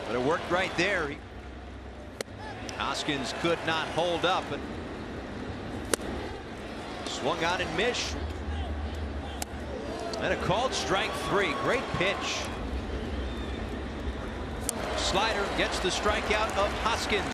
But it worked right there. Hoskins could not hold up. And swung on and missed. And a called strike 3. Great pitch. Slider gets the strikeout of Hoskins.